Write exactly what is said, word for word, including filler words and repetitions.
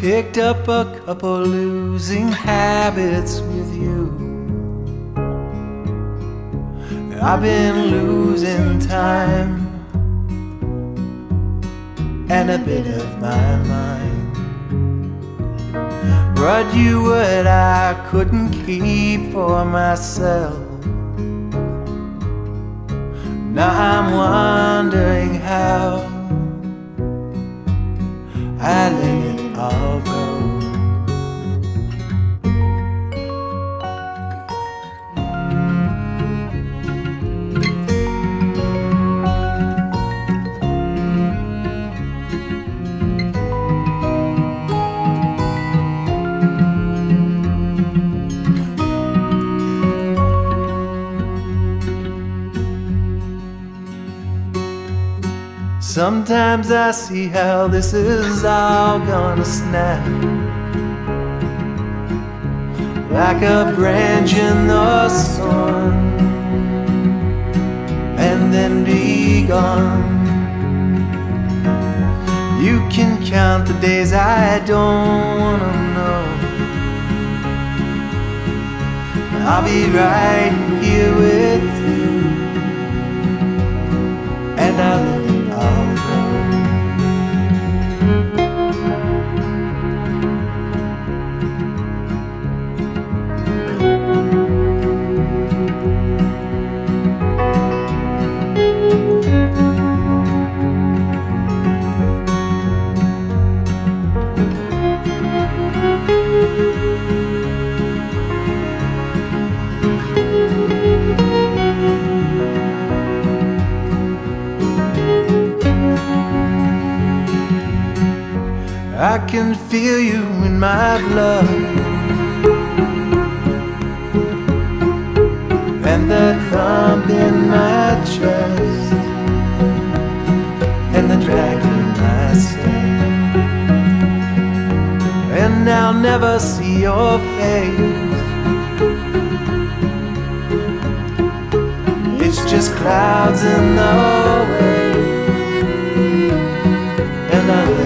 picked up a couple losing habits with you. I've been losing time and a bit of my mind. Brought you what I couldn't keep for myself. Now I'm wondering how I let it all go. Sometimes I see how this is all gonna snap, like a branch in the storm, and then be gone. You can count the days I don't wanna know. I'll be right here with you, and I'll let it all go. I can feel you in my blood, and the thump in my chest, and the drag in my skin. And I'll never see your face. It's just clouds in the way, and I